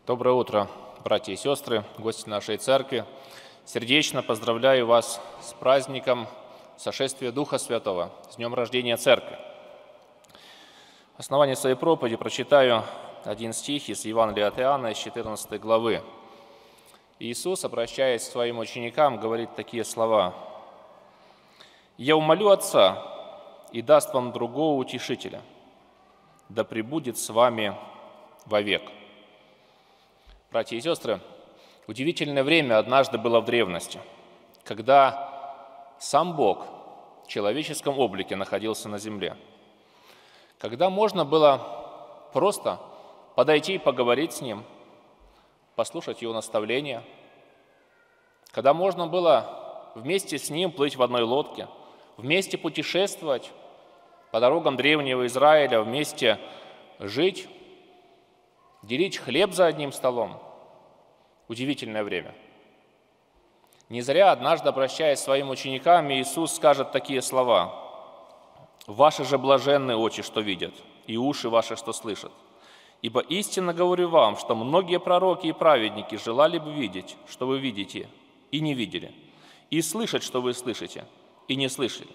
Доброе утро, братья и сестры, гости нашей церкви. Сердечно поздравляю вас с праздником сошествия Духа Святого, с днем рождения церкви. В основании своей проповеди прочитаю один стих из Евангелия от Иоанна, из 14 главы. Иисус, обращаясь к своим ученикам, говорит такие слова: «Я умолю Отца, и даст вам другого утешителя, да пребудет с вами вовек». Братья и сестры, удивительное время однажды было в древности, когда сам Бог в человеческом облике находился на земле, когда можно было просто подойти и поговорить с Ним, послушать Его наставления, когда можно было вместе с Ним плыть в одной лодке, вместе путешествовать по дорогам древнего Израиля, вместе жить, делить хлеб за одним столом. Удивительное время. Не зря однажды, обращаясь к своим ученикам, Иисус скажет такие слова: «Ваши же блаженны очи, что видят, и уши ваши, что слышат. Ибо истинно говорю вам, что многие пророки и праведники желали бы видеть, что вы видите, и не видели, и слышать, что вы слышите, и не слышали».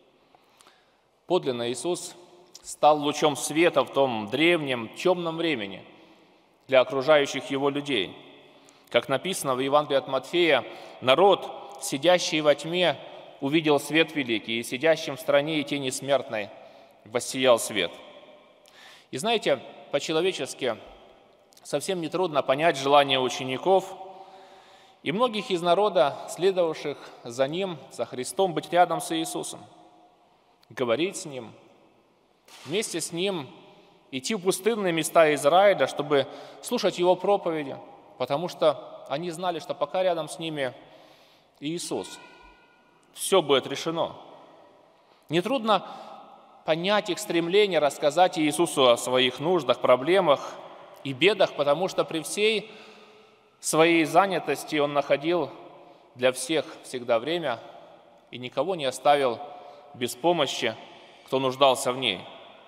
Подлинно Иисус стал лучом света в том древнем, темном времени для окружающих Его людей. Как написано в Евангелии от Матфея, народ, сидящий во тьме, увидел свет великий, и сидящим в стране и тени смертной воссиял свет. И знаете, по-человечески совсем нетрудно понять желание учеников и многих из народа, следовавших за Ним, за Христом, быть рядом с Иисусом, говорить с Ним, вместе с Ним идти в пустынные места Израиля, чтобы слушать Его проповеди, потому что они знали, что пока рядом с ними Иисус, все будет решено. Нетрудно понять их стремление рассказать Иисусу о своих нуждах, проблемах и бедах, потому что при всей своей занятости Он находил для всех всегда время и никого не оставил без помощи, кто нуждался в ней.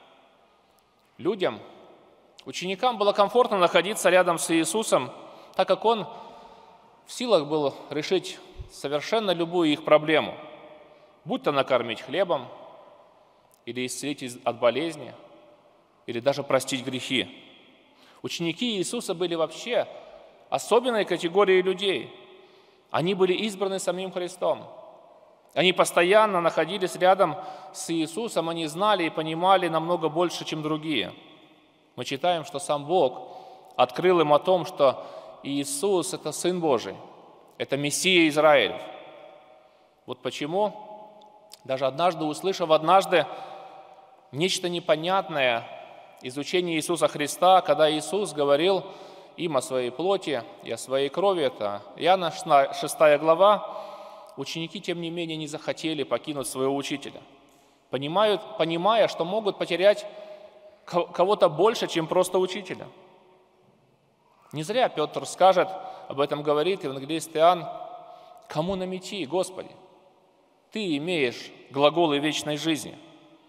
Людям, ученикам было комфортно находиться рядом с Иисусом, так как Он в силах был решить совершенно любую их проблему, будь то накормить хлебом, или исцелить от болезни, или даже простить грехи. Ученики Иисуса были вообще особенной категорией людей. Они были избраны самим Христом. Они постоянно находились рядом с Иисусом, они знали и понимали намного больше, чем другие. Мы читаем, что сам Бог открыл им о том, что Иисус – это Сын Божий, это Мессия Израилев. Вот почему, даже однажды услышав нечто непонятное из учения Иисуса Христа, когда Иисус говорил им о своей плоти и о своей крови, это Иоанна 6 глава, ученики, тем не менее, не захотели покинуть своего учителя, понимая, что могут потерять кого-то больше, чем просто учителя. Не зря Петр скажет, об этом говорит евангелист Иоанн: «Кому намети, Господи? Ты имеешь глаголы вечной жизни».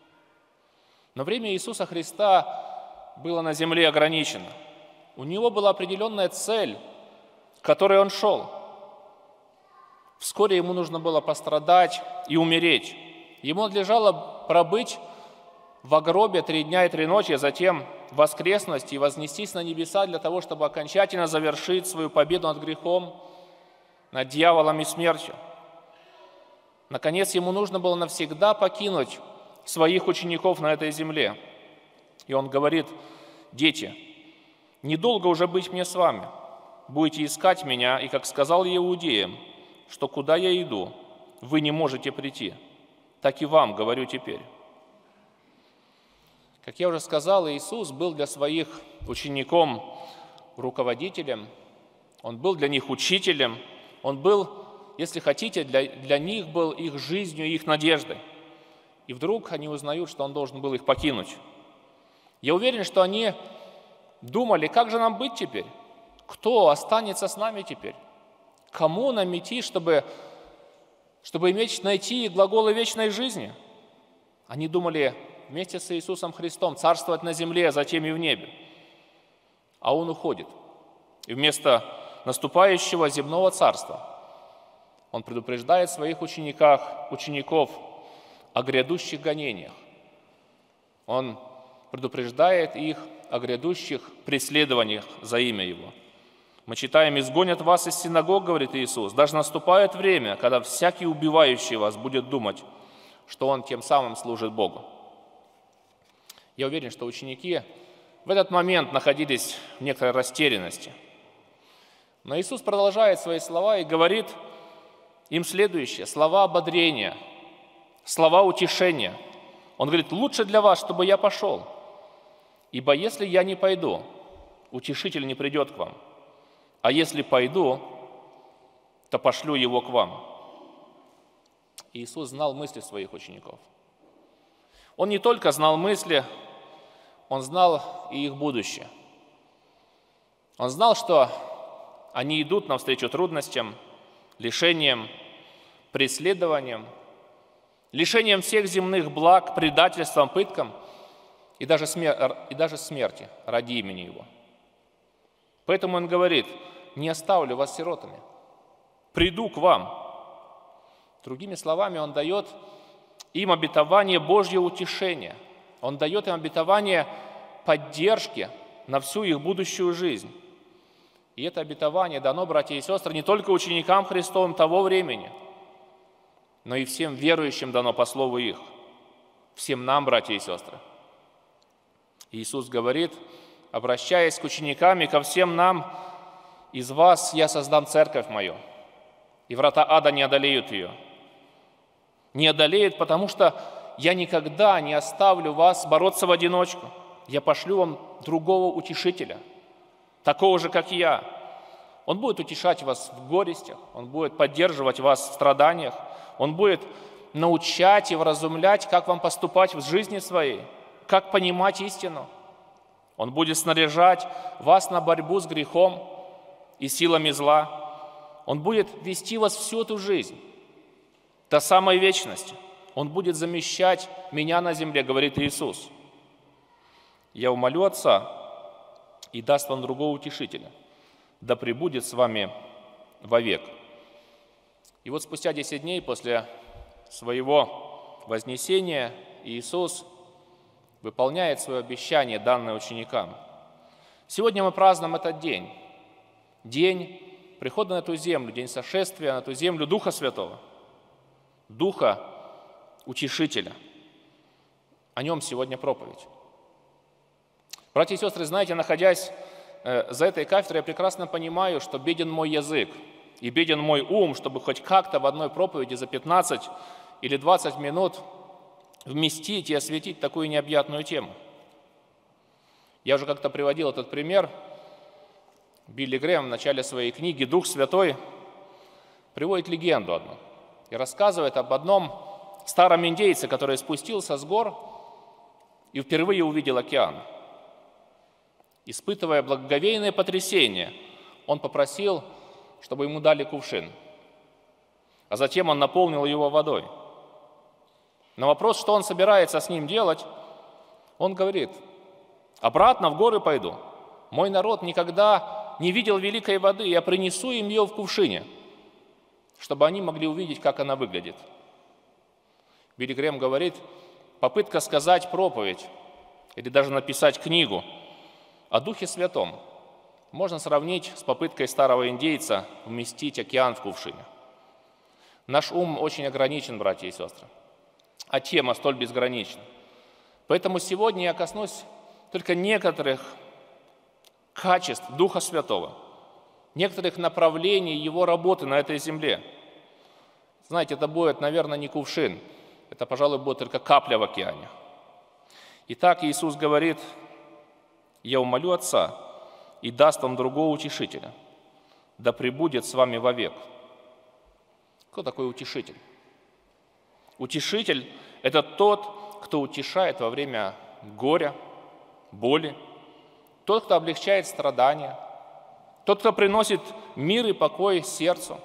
Но время Иисуса Христа было на земле ограничено. У Него была определенная цель, к которой Он шел. Вскоре Ему нужно было пострадать и умереть. Ему надлежало пробыть в гробе 3 дня и 3 ночи, а затем воскреснуть и вознестись на небеса для того, чтобы окончательно завершить свою победу над грехом, над дьяволом и смертью. Наконец, Ему нужно было навсегда покинуть своих учеников на этой земле. И Он говорит: «Дети, недолго уже быть мне с вами. Будете искать меня, и, как сказал я иудеям, что куда я иду, вы не можете прийти, так и вам говорю теперь». Как я уже сказал, Иисус был для своих учеников руководителем, Он был для них учителем, Он был, если хотите, для них был их жизнью, их надеждой. И вдруг они узнают, что Он должен был их покинуть. Я уверен, что они думали: как же нам быть теперь? Кто останется с нами теперь? Кому нам идти, чтобы найти глаголы вечной жизни? Они думали: вместе с Иисусом Христом царствовать на земле, а затем и в небе. А Он уходит. И вместо наступающего земного царства Он предупреждает своих учеников о грядущих гонениях. Он предупреждает их о грядущих преследованиях за имя Его. Мы читаем: «Изгонят вас из синагог, — говорит Иисус, — даже наступает время, когда всякий убивающий вас будет думать, что он тем самым служит Богу». Я уверен, что ученики в этот момент находились в некоторой растерянности. Но Иисус продолжает свои слова и говорит им следующее: слова ободрения, слова утешения. Он говорит: «Лучше для вас, чтобы я пошел, ибо если я не пойду, утешитель не придет к вам, а если пойду, то пошлю его к вам». Иисус знал мысли своих учеников. Он не только знал мысли, Он знал и их будущее. Он знал, что они идут навстречу трудностям, лишениям, преследованиям, лишением всех земных благ, предательством, пыткам и даже смерти ради имени Его. Поэтому Он говорит: «Не оставлю вас сиротами, приду к вам». Другими словами, Он дает им обетование Божьего утешения. Он дает им обетование поддержки на всю их будущую жизнь. И это обетование дано, братья и сестры, не только ученикам Христовым того времени, но и всем верующим дано по слову их, всем нам, братья и сестры. Иисус говорит, обращаясь к ученикам и ко всем нам: «Из вас я создам церковь мою, и врата ада не одолеют ее». Не одолеют, потому что я никогда не оставлю вас бороться в одиночку. Я пошлю вам другого утешителя, такого же, как я. Он будет утешать вас в горестях, Он будет поддерживать вас в страданиях, Он будет научать и вразумлять, как вам поступать в жизни своей, как понимать истину. Он будет снаряжать вас на борьбу с грехом и силами зла. Он будет вести вас всю эту жизнь до самой вечности. Он будет замещать меня на земле, говорит Иисус. Я умолю Отца, и даст вам другого утешителя, да пребудет с вами вовек. И вот спустя 10 дней после своего вознесения Иисус выполняет свое обещание, данное ученикам. Сегодня мы празднуем этот день, день прихода на эту землю, день сошествия на эту землю Духа Святого, Духа Утешителя. О нем сегодня проповедь. Братья и сестры, знаете, находясь за этой кафедрой, я прекрасно понимаю, что беден мой язык и беден мой ум, чтобы хоть как-то в одной проповеди за 15 или 20 минут вместить и осветить такую необъятную тему. Я уже как-то приводил этот пример. Билли Грэм в начале своей книги «Дух Святой» приводит легенду одну и рассказывает об одном старом индейце, который спустился с гор и впервые увидел океан. Испытывая благоговейное потрясение, он попросил, чтобы ему дали кувшин, а затем он наполнил его водой. На вопрос, что он собирается с ним делать, он говорит: «Обратно в горы пойду. Мой народ никогда не видел великой воды, я принесу им ее в кувшине, чтобы они могли увидеть, как она выглядит». Билли Грэм говорит, попытка сказать проповедь или даже написать книгу о Духе Святом можно сравнить с попыткой старого индейца вместить океан в кувшине. Наш ум очень ограничен, братья и сестры, а тема столь безгранична. Поэтому сегодня я коснусь только некоторых качеств Духа Святого, некоторых направлений Его работы на этой земле. Знаете, это будет, наверное, не кувшин, это, пожалуй, будет только капля в океане. Итак, Иисус говорит: «Я умолю Отца, и даст вам другого утешителя, да пребудет с вами вовек». Кто такой утешитель? Утешитель – это тот, кто утешает во время горя, боли, тот, кто облегчает страдания, тот, кто приносит мир и покой сердцу,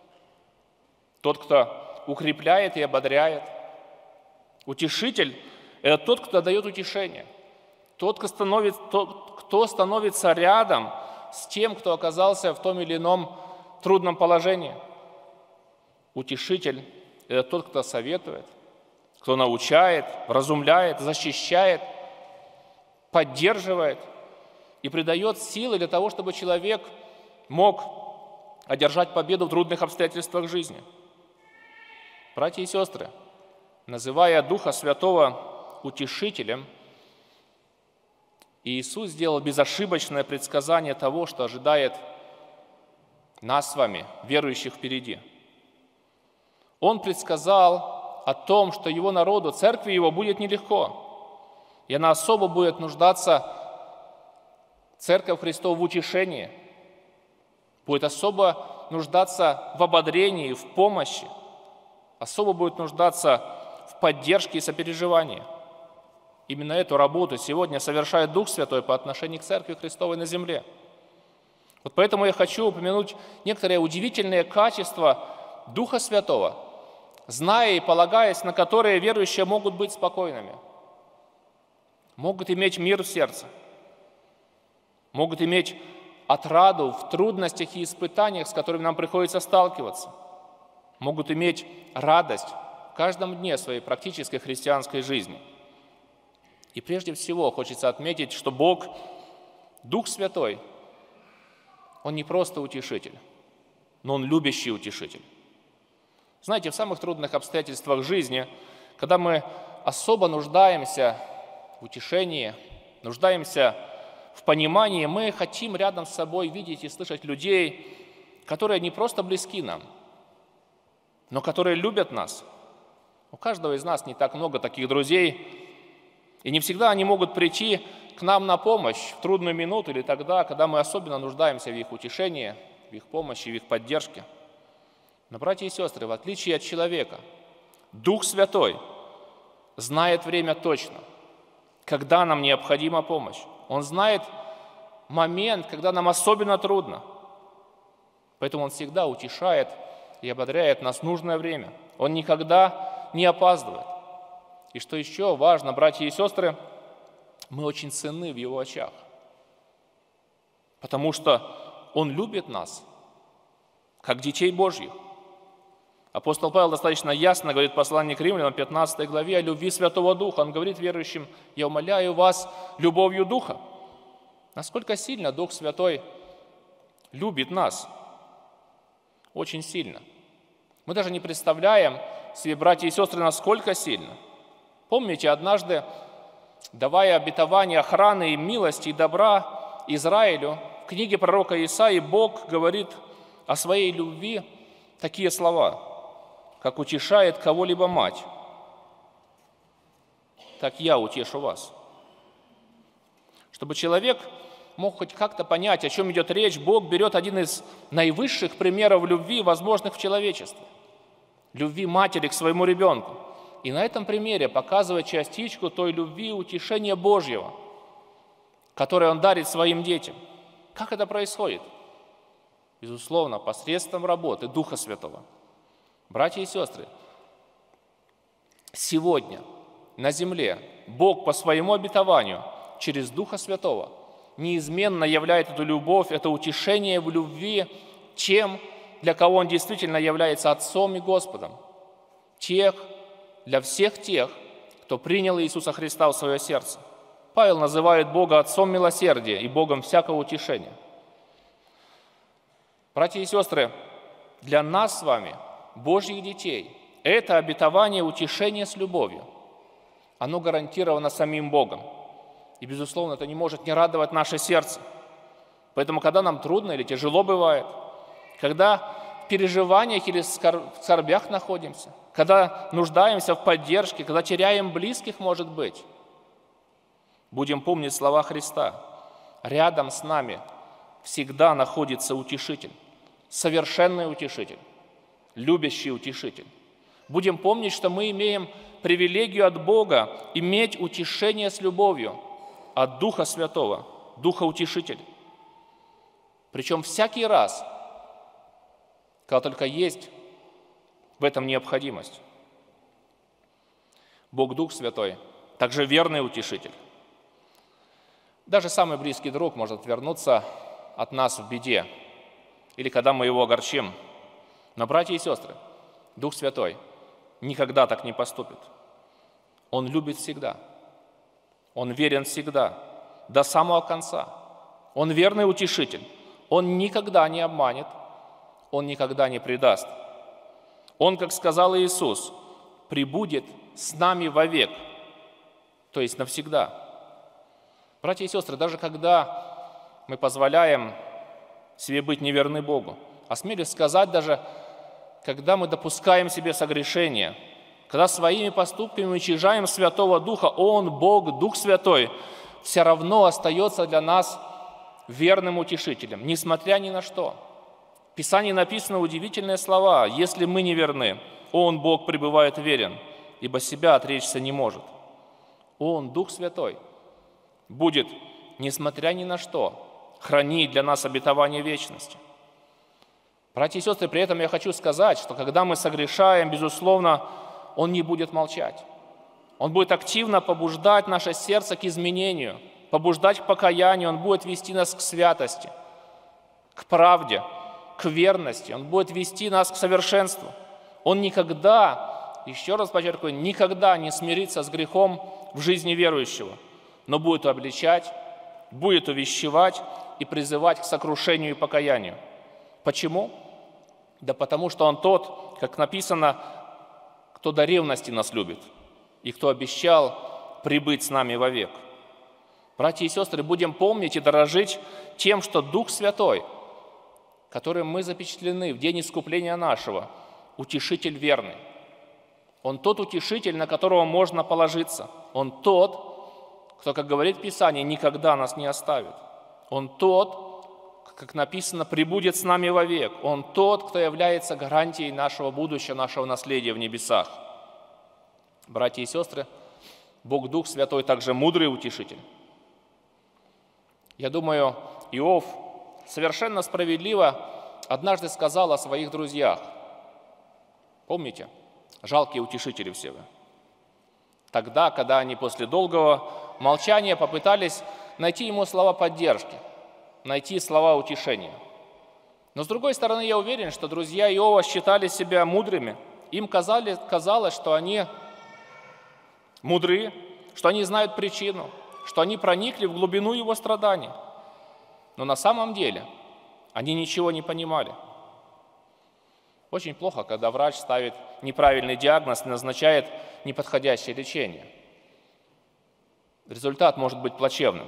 тот, кто укрепляет и ободряет. Утешитель – это тот, кто дает утешение, тот, кто становится рядом с тем, кто оказался в том или ином трудном положении. Утешитель – это тот, кто советует, кто научает, вразумляет, защищает, поддерживает и придает силы для того, чтобы человек мог одержать победу в трудных обстоятельствах жизни. Братья и сестры, называя Духа Святого утешителем, Иисус сделал безошибочное предсказание того, что ожидает нас с вами, верующих впереди. Он предсказал о том, что Его народу, церкви Его, будет нелегко, и она особо будет нуждаться, Церковь Христова, в утешении, будет особо нуждаться в ободрении, в помощи, особо будет нуждаться в поддержке и сопереживании. Именно эту работу сегодня совершает Дух Святой по отношению к Церкви Христовой на земле. Вот поэтому я хочу упомянуть некоторые удивительные качества Духа Святого, зная и полагаясь на которые верующие могут быть спокойными, могут иметь мир в сердце, могут иметь отраду в трудностях и испытаниях, с которыми нам приходится сталкиваться, могут иметь радость в каждом дне своей практической христианской жизни. И прежде всего хочется отметить, что Бог, Дух Святой, Он не просто утешитель, но Он любящий утешитель. Знаете, в самых трудных обстоятельствах жизни, когда мы особо нуждаемся в утешении, нуждаемся в понимании, мы хотим рядом с собой видеть и слышать людей, которые не просто близки нам, но которые любят нас. У каждого из нас не так много таких друзей, и не всегда они могут прийти к нам на помощь в трудную минуту или тогда, когда мы особенно нуждаемся в их утешении, в их помощи, в их поддержке. Но, братья и сестры, в отличие от человека, Дух Святой знает время точно, когда нам необходима помощь. Он знает момент, когда нам особенно трудно. Поэтому Он всегда утешает и ободряет нас в нужное время. Он никогда не опаздывает. И что еще важно, братья и сестры, мы очень ценны в Его очах, потому что Он любит нас, как детей Божьих. Апостол Павел достаточно ясно говорит в послании к Римлянам, 15 главе, о любви Святого Духа. Он говорит верующим: «Я умоляю вас любовью Духа». Насколько сильно Дух Святой любит нас? Очень сильно. Мы даже не представляем себе, братья и сестры, насколько сильно. Помните, однажды, давая обетование охраны и милости и добра Израилю, в книге пророка Исаии Бог говорит о своей любви такие слова: «Как утешает кого-либо мать, так я утешу вас». Чтобы человек мог хоть как-то понять, о чем идет речь, Бог берет один из наивысших примеров любви, возможных в человечестве. Любви матери к своему ребенку. И на этом примере показывает частичку той любви и утешения Божьего, которое Он дарит своим детям. Как это происходит? Безусловно, посредством работы Духа Святого. Братья и сестры, сегодня на земле Бог по своему обетованию через Духа Святого неизменно являет эту любовь, это утешение в любви тем, для кого Он действительно является Отцом и Господом. Для всех тех, кто принял Иисуса Христа в свое сердце. Павел называет Бога Отцом милосердия и Богом всякого утешения. Братья и сестры, для нас с вами, Божьих детей, это обетование утешения с любовью. Оно гарантировано самим Богом. И, безусловно, это не может не радовать наше сердце. Поэтому, когда нам трудно или тяжело бывает, когда в переживаниях или в скорбях находимся, когда нуждаемся в поддержке, когда теряем близких, может быть, будем помнить слова Христа. Рядом с нами всегда находится утешитель, совершенный утешитель, любящий утешитель. Будем помнить, что мы имеем привилегию от Бога иметь утешение с любовью от Духа Святого, Духа Утешителя. Причем всякий раз, когда только есть в этом необходимость. Бог Дух Святой также верный утешитель. Даже самый близкий друг может отвернуться от нас в беде или когда мы Его огорчим. Но, братья и сестры, Дух Святой никогда так не поступит. Он любит всегда. Он верен всегда, до самого конца. Он верный утешитель. Он никогда не обманет, Он никогда не предаст. Он, как сказал Иисус, пребудет с нами вовек, то есть навсегда. Братья и сестры, даже когда мы позволяем себе быть неверны Богу, осмелюсь сказать, даже когда мы допускаем себе согрешение, когда своими поступками уничижаем Святого Духа, Он, Бог, Дух Святой, все равно остается для нас верным утешителем, несмотря ни на что. В Писании написаны удивительные слова: «Если мы не верны, Он, Бог, пребывает верен, ибо себя отречься не может». Он, Дух Святой, будет, несмотря ни на что, хранить для нас обетование вечности. Братья и сестры, при этом я хочу сказать, что когда мы согрешаем, безусловно, Он не будет молчать. Он будет активно побуждать наше сердце к изменению, побуждать к покаянию. Он будет вести нас к святости, к правде, к верности. Он будет вести нас к совершенству. Он никогда, еще раз подчеркиваю, никогда не смирится с грехом в жизни верующего, но будет обличать, будет увещевать и призывать к сокрушению и покаянию. Почему? Да потому что Он тот, как написано, кто до ревности нас любит и кто обещал прибыть с нами вовек. Братья и сестры, будем помнить и дорожить тем, что Дух Святой, которым мы запечатлены в день искупления нашего, утешитель верный. Он тот утешитель, на которого можно положиться. Он тот, кто, как говорит Писание, никогда нас не оставит. Он тот, как написано, пребудет с нами вовек. Он тот, кто является гарантией нашего будущего, нашего наследия в небесах. Братья и сестры, Бог Дух Святой также мудрый утешитель. Я думаю, Иов совершенно справедливо однажды сказал о своих друзьях. Помните? Жалкие утешители все вы. Тогда, когда они после долгого молчания попытались найти ему слова поддержки, найти слова утешения. Но с другой стороны, я уверен, что друзья Иова считали себя мудрыми. Им казалось, что они мудры, что они знают причину, что они проникли в глубину его страданий. Но на самом деле они ничего не понимали. Очень плохо, когда врач ставит неправильный диагноз и назначает неподходящее лечение. Результат может быть плачевным.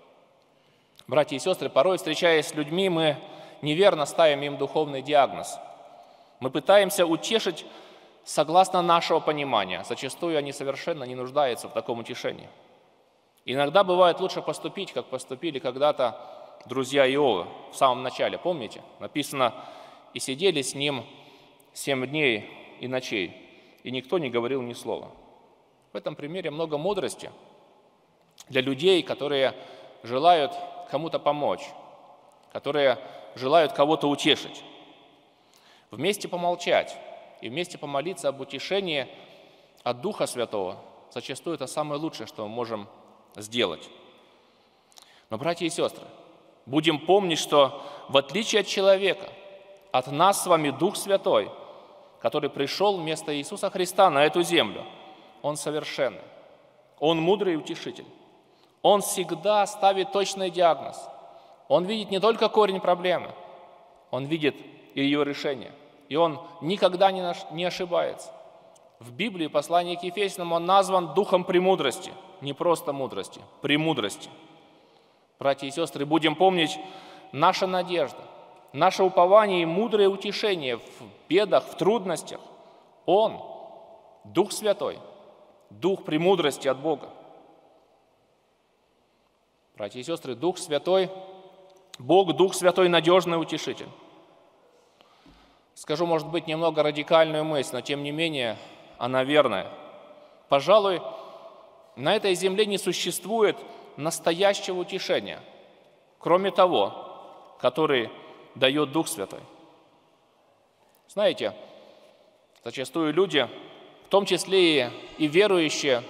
Братья и сестры, порой, встречаясь с людьми, мы неверно ставим им духовный диагноз. Мы пытаемся утешить согласно нашего понимания. Зачастую они совершенно не нуждаются в таком утешении. Иногда бывает лучше поступить, как поступили когда-то друзья Иова в самом начале. Помните? Написано: «И сидели с ним 7 дней и ночей, и никто не говорил ни слова». В этом примере много мудрости для людей, которые желают кому-то помочь, которые желают кого-то утешить. Вместе помолчать и вместе помолиться об утешении от Духа Святого зачастую это самое лучшее, что мы можем сделать. Но, братья и сестры, будем помнить, что в отличие от человека, от нас с вами Дух Святой, который пришел вместо Иисуса Христа на эту землю, Он совершенный, Он мудрый утешитель. Он всегда ставит точный диагноз. Он видит не только корень проблемы, Он видит и ее решение. И Он никогда не ошибается. В Библии, послании к Ефесянам, Он назван Духом премудрости. Не просто мудрости, премудрости. Братья и сестры, будем помнить, наша надежда, наше упование и мудрое утешение в бедах, в трудностях. Он, Дух Святой, Дух премудрости от Бога. Братья и сестры, Дух Святой, Бог, Дух Святой, надежный утешитель. Скажу, может быть, немного радикальную мысль, но тем не менее она верная. Пожалуй, на этой земле не существует настоящего утешения, кроме того, который дает Дух Святой. Знаете, зачастую люди, в том числе и верующие,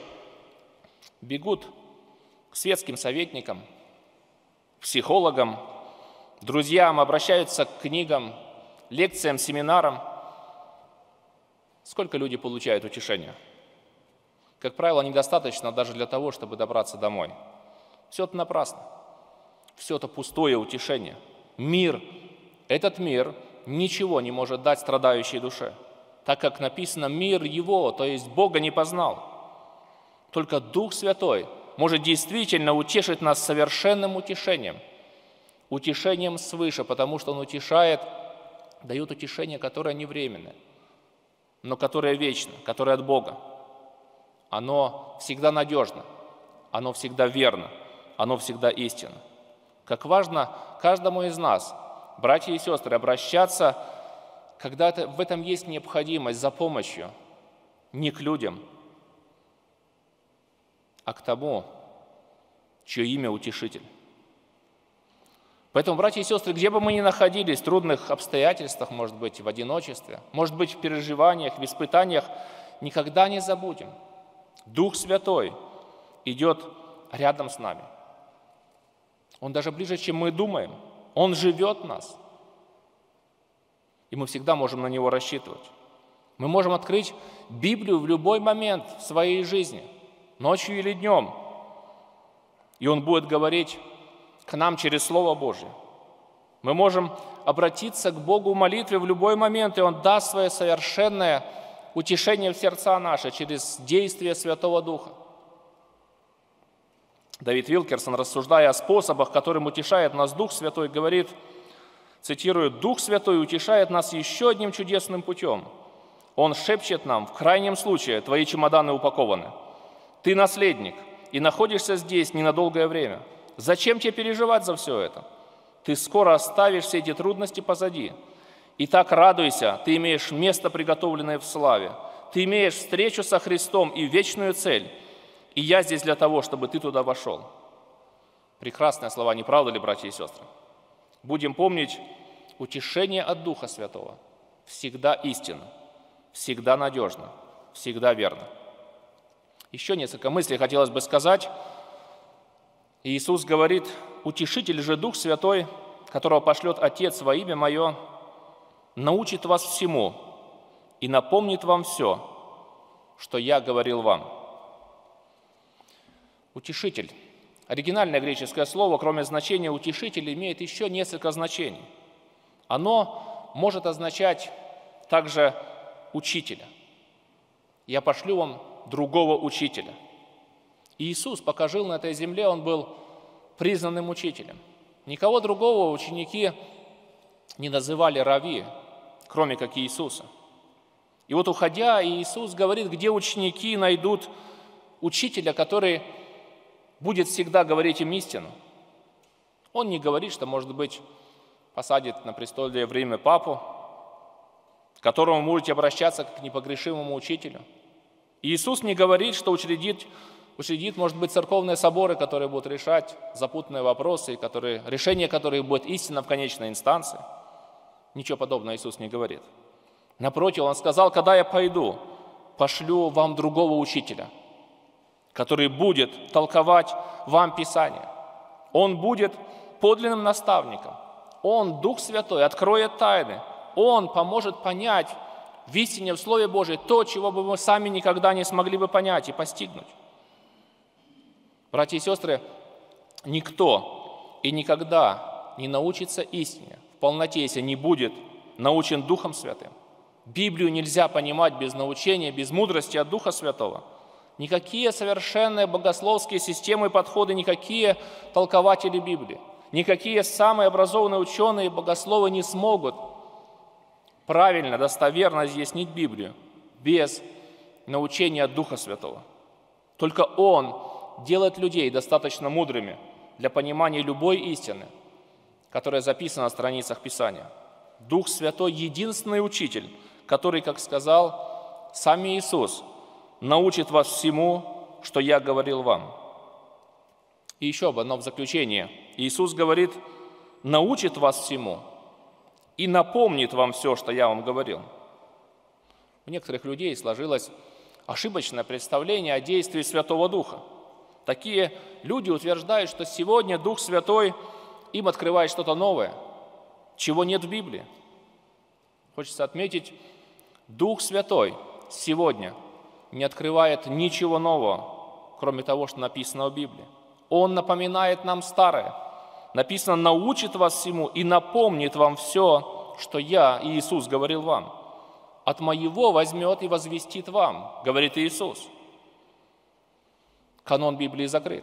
бегут к светским советникам, к психологам, друзьям, обращаются к книгам, лекциям, семинарам. Сколько люди получают утешения? Как правило, недостаточно даже для того, чтобы добраться домой. Все это напрасно. Все это пустое утешение. Этот мир ничего не может дать страдающей душе, так как написано, мир его, то есть Бога, не познал. Только Дух Святой может действительно утешить нас совершенным утешением, утешением свыше, потому что Он утешает, дает утешение, которое не временное, но которое вечно, которое от Бога. Оно всегда надежно, оно всегда верно, оно всегда истинно. Как важно каждому из нас, братья и сестры, обращаться, когда в этом есть необходимость, за помощью, не к людям, а к тому, чье имя Утешитель. Поэтому, братья и сестры, где бы мы ни находились, в трудных обстоятельствах, может быть, в одиночестве, может быть, в переживаниях, в испытаниях, никогда не забудем. Дух Святой идет рядом с нами. Он даже ближе, чем мы думаем. Он живет в нас. И мы всегда можем на Него рассчитывать. Мы можем открыть Библию в любой момент в своей жизни, ночью или днем. И Он будет говорить к нам через Слово Божье. Мы можем обратиться к Богу в молитве в любой момент, и Он даст свое совершенное утешение в сердца наши через действие Святого Духа. Давид Вилкерсон, рассуждая о способах, которым утешает нас Дух Святой, говорит, цитирую, «Дух Святой утешает нас еще одним чудесным путем. Он шепчет нам, в крайнем случае, твои чемоданы упакованы. Ты наследник и находишься здесь ненадолгое время. Зачем тебе переживать за все это? Ты скоро оставишь все эти трудности позади. Итак, радуйся, ты имеешь место, приготовленное в славе. Ты имеешь встречу со Христом и вечную цель. И я здесь для того, чтобы ты туда вошел». Прекрасные слова, не правда ли, братья и сестры? Будем помнить, утешение от Духа Святого всегда истинно, всегда надежно, всегда верно. Еще несколько мыслей хотелось бы сказать. Иисус говорит, «Утешитель же Дух Святой, которого пошлет Отец во имя Мое, научит вас всему и напомнит вам все, что Я говорил вам». Утешитель. Оригинальное греческое слово, кроме значения «утешитель», имеет еще несколько значений. Оно может означать также «учителя». «Я пошлю вам другого учителя». Иисус, пока жил на этой земле, Он был признанным учителем. Никого другого ученики не называли рави, кроме как Иисуса. И вот уходя, Иисус говорит, где ученики найдут учителя, который будет всегда говорить им истину. Он не говорит, что, может быть, посадит на престоле в Риме папу, к которому можете обращаться как к непогрешимому учителю. Иисус не говорит, что учредит, может быть, церковные соборы, которые будут решать запутанные вопросы, решение которых будет истина в конечной инстанции. Ничего подобного Иисус не говорит. Напротив, Он сказал, когда я пойду, пошлю вам другого учителя, который будет толковать вам Писание. Он будет подлинным наставником. Он, Дух Святой, откроет тайны. Он поможет понять в истине, в Слове Божьем то, чего бы мы сами никогда не смогли бы понять и постигнуть. Братья и сестры, никто и никогда не научится истине в полноте, если не будет научен Духом Святым. Библию нельзя понимать без научения, без мудрости от Духа Святого. Никакие совершенные богословские системы и подходы, никакие толкователи Библии, никакие самые образованные ученые и богословы не смогут правильно, достоверно изъяснить Библию без научения от Духа Святого. Только Он делает людей достаточно мудрыми для понимания любой истины, которая записана на страницах Писания. Дух Святой – единственный учитель, который, как сказал сам Иисус, научит вас всему, что я говорил вам. И еще об одном в заключение. Иисус говорит, научит вас всему и напомнит вам все, что я вам говорил. У некоторых людей сложилось ошибочное представление о действии Святого Духа. Такие люди утверждают, что сегодня Дух Святой им открывает что-то новое, чего нет в Библии. Хочется отметить, Дух Святой сегодня не открывает ничего нового, кроме того, что написано в Библии. Он напоминает нам старое. Написано: научит вас всему и напомнит вам все, что я, Иисус, говорил вам. От моего возьмет и возвестит вам, говорит Иисус. Канон Библии закрыт.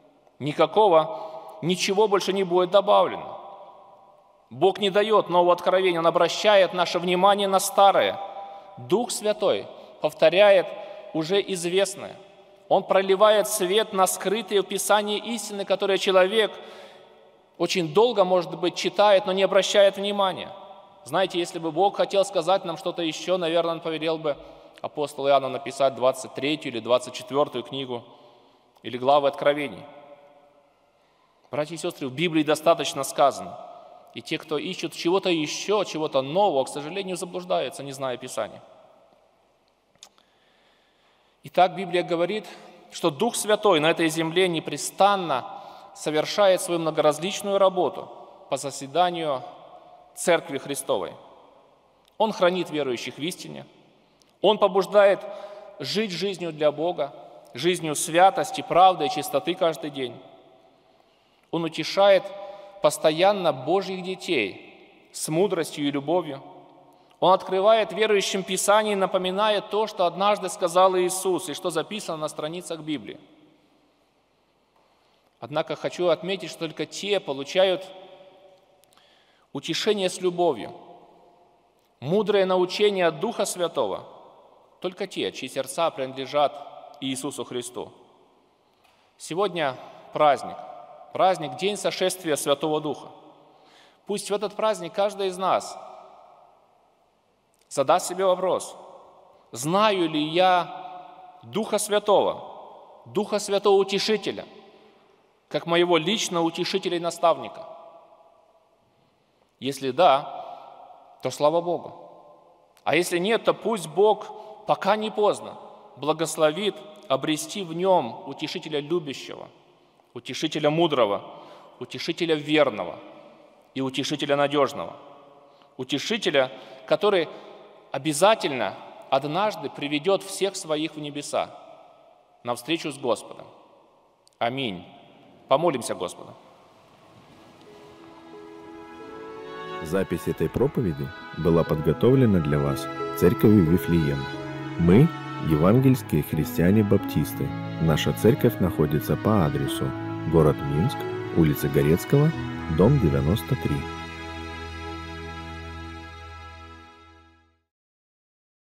Ничего больше не будет добавлено. Бог не дает нового откровения, Он обращает наше внимание на старое. Дух Святой повторяет уже известное. Он проливает свет на скрытые в Писании истины, которые человек очень долго, может быть, читает, но не обращает внимания. Знаете, если бы Бог хотел сказать нам что-то еще, наверное, Он повелел бы апостолу Иоанну написать 23-ю или 24-ю книгу или главы Откровений. Братья и сестры, в Библии достаточно сказано. И те, кто ищут чего-то еще, чего-то нового, к сожалению, заблуждаются, не зная Писания. Итак, Библия говорит, что Дух Святой на этой земле непрестанно совершает свою многоразличную работу по созиданию Церкви Христовой. Он хранит верующих в истине, Он побуждает жить жизнью для Бога, жизнью святости, правды и чистоты каждый день. Он утешает постоянно Божьих детей с мудростью и любовью. Он открывает верующим Писание и напоминает то, что однажды сказал Иисус и что записано на страницах Библии. Однако хочу отметить, что только те получают утешение с любовью, мудрое научение от Духа Святого, только те, чьи сердца принадлежат Иисусу Христу. Сегодня праздник, день сошествия Святого Духа. Пусть в этот праздник каждый из нас задаст себе вопрос: знаю ли я Духа Святого Утешителя, как моего личного утешителя и наставника? Если да, то слава Богу. А если нет, то пусть Бог, пока не поздно, благословит обрести в нем утешителя любящего, утешителя мудрого, утешителя верного и утешителя надежного. Утешителя, который обязательно однажды приведет всех своих в небеса, на встречу с Господом. Аминь. Помолимся Господу. Запись этой проповеди была подготовлена для вас Церковью Вифлеем. Мы – евангельские христиане-баптисты. Наша церковь находится по адресу: город Минск, улица Горецкого, дом 93.